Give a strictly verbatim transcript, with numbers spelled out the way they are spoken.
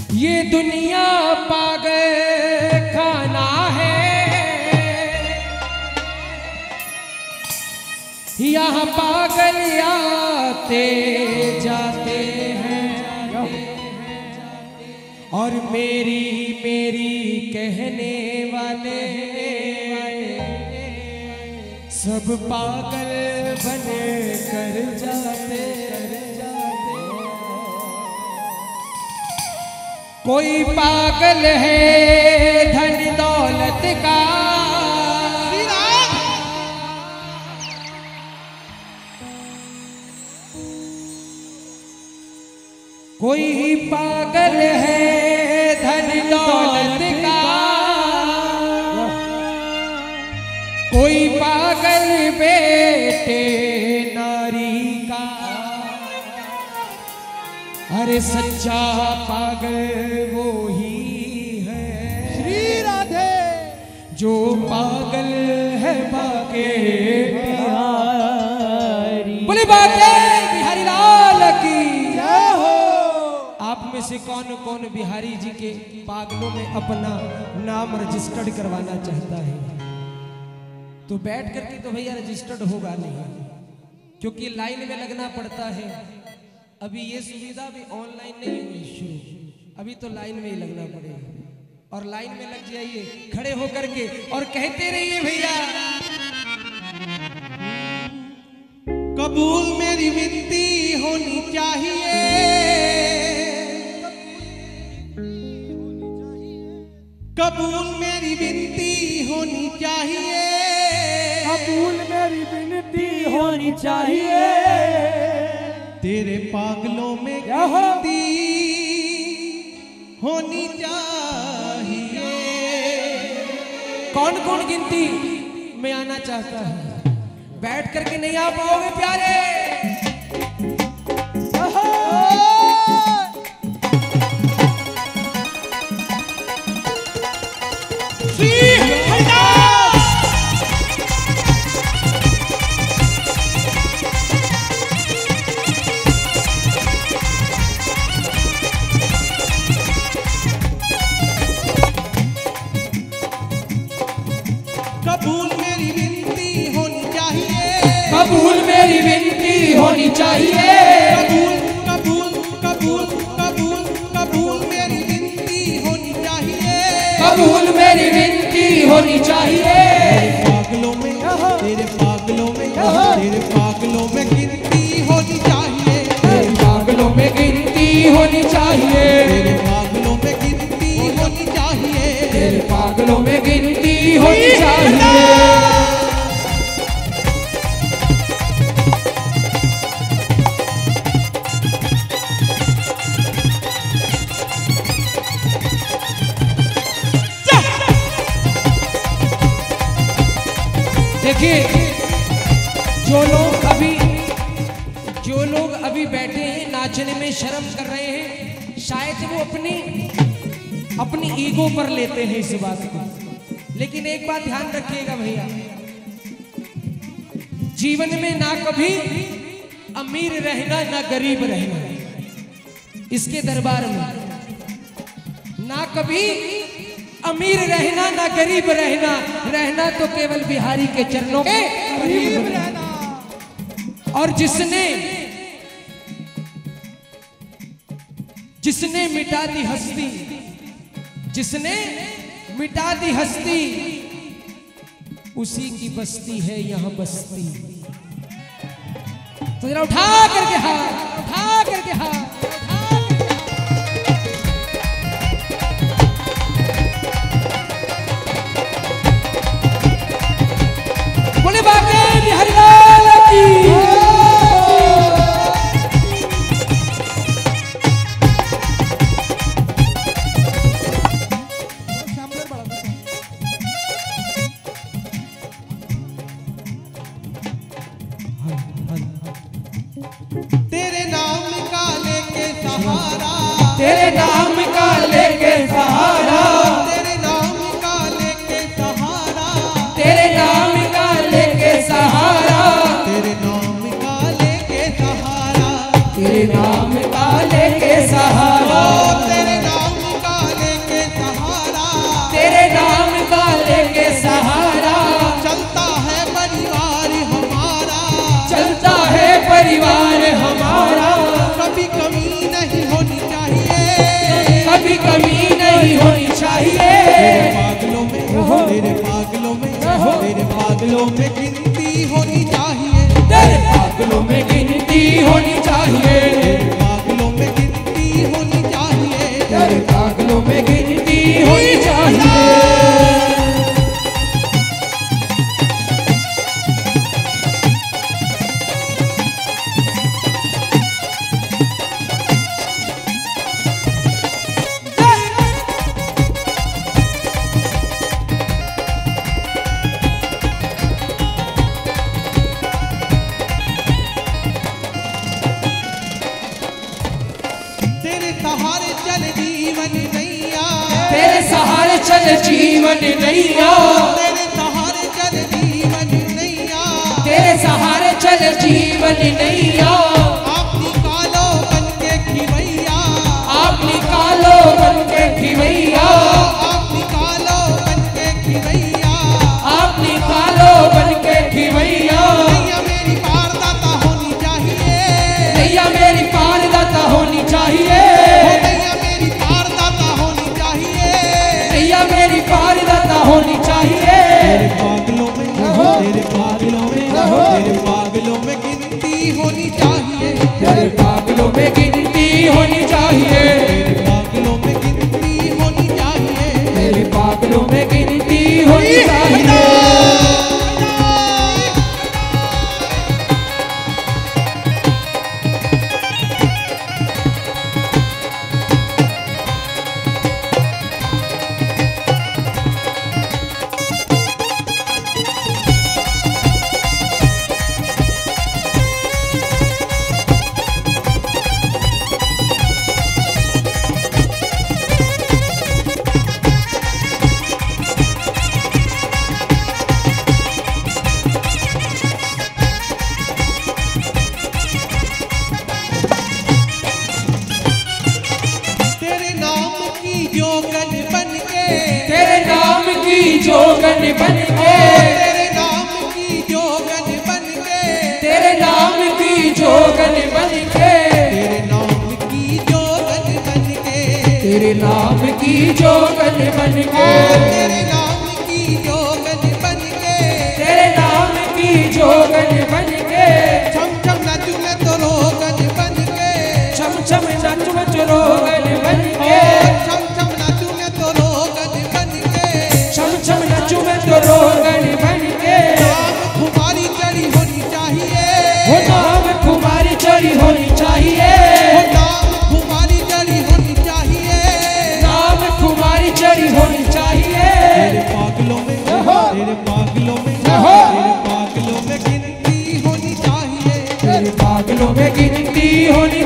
ये दुनिया पागल खाना है, यहाँ पागल आते जाते हैं और मेरी मेरी कहने वाले सब पागल बने कर जाते कोई पागल है धन दौलत का, कोई पागल है धन दौलत का, कोई पागल बेटे नारी का। अरे सच्चा पागल वो ही है श्री राधे जो पागल है बाके बिहारी। बोले बाके बिहारी लाल की जय हो। आप में से कौन कौन बिहारी जी के पागलों में अपना नाम रजिस्टर्ड करवाना चाहता है? तो बैठ करके तो भैया रजिस्टर्ड होगा नहीं, क्योंकि लाइन में लगना पड़ता है। अभी ये सुविधा भी ऑनलाइन नहीं हुई शुरू, अभी तो लाइन में ही लगना पड़ेगा। और लाइन में लग जाइए खड़े होकर के और कहते रहिए भैया कबूल मेरी विनती होनी चाहिए, कबूल मेरी विनती होनी चाहिए, कबूल मेरी विनती होनी चाहिए। तेरे पागलों में गिनती होनी चाहिए। कौन कौन गिनती में आना चाहता है? बैठ करके नहीं आ पाओगे प्यारे। कबूल मेरी विनती होनी चाहिए, कबूल मेरी विनती होनी चाहिए, कबूल कबूल कबूल कबूल कबूल मेरी विनती होनी चाहिए, कबूल मेरी विनती होनी चाहिए। पागलों में तेरे पागलों में तेरे पागलों में गिनती होनी चाहिए, तेरे पागलों में गिनती होनी चाहिए, तेरे पागलों में गिनती होनी चाहिए, तेरे पागलों में गिनती होनी चाहिए। देखिए जो लोग अभी जो लोग अभी बैठे हैं नाचने में शर्म कर रहे हैं, शायद वो अपनी अपनी ईगो पर लेते हैं इस बात को। लेकिन एक बात ध्यान रखिएगा भैया, जीवन में ना कभी अमीर रहना ना गरीब रहना, इसके दरबार में ना कभी अमीर रहना ना गरीब रहना, रहना तो केवल बिहारी के चरणों के करीब रहना। और जिसने जिसने मिटा दी हस्ती, जिसने मिटा दी हस्ती, उसी की बस्ती है यहाँ बस्ती। तो जरा उठा करके हाथ, उठा करके हाथ, बोले बाबे बिहारी लाल की। तेरे नाम का लेके कभी कमी नहीं होनी चाहिए। तेरे पागलों में तेरे पागलों में तेरे पागलों में गिनती होनी चाहिए। तेरे पागलों में गिनती होनी चाहिए। तेरे पागलों में गिनती होनी चाहिए। तेरे पागलों में गिनती होनी चाहिए। तेरे सहारे चल जीवन नैया। तेरे सहारे चल जीवन नैया। तेरे सहारे चल जीवन नैया। तेरे सहारे चल जीवन नैया। आप निकालो बन के खिवैया। आप निकालो बन के खिवैया। आप निकालो बन के खिवैया। आप निकालो बन के खिवैया। नैया मेरी पारदाता होनी चाहिए। नैया मेरी पारदाता होनी चाहिए। नैया मेरी पारदाता होनी चाहिए। नैया मेरी पारदाता होनी चाहिए। तेरे पागलों में तेरे पागलों में तेरे पागलों में गिनती होनी चाहिए। तेरे पागलों में गिनती होनी चाहिए। तेरे पागलों में गिनती होनी चाहिए। तेरे पागलों में गिनती होनी चाहिए। तेरे नाम की जोगन बन के। तेरे नाम की जोगन बन के। तेरे नाम की जोगन बन के। तेरे नाम की जोगन बन के। तेरे नाम की जोगन बन के। तेरे नाम की जोगन बन के। तेरे नाम की जोगन बन के। तेरे नाम की जोगन बन के। छम छम नाचू मैं तो रोगन बन के। छम छम नाचू मैं तो रोगन बन के। छम छम नाचू मैं तो रोगन बन के। छम छम नाचू मैं तो रोगन बन के। नाम खुमारी चढ़ी होनी चाहिए। वो नाम कुमारी चढ़ी होनी चाहिए। नाम खुमारी चढ़ी होनी चाहिए। नाम कुमारी चढ़ी होनी चाहिए। तेरे पागलों में तेरे पागलों में तेरे पागलों में गिनती होनी चाहिए। तेरे पागलों में गिनती होनी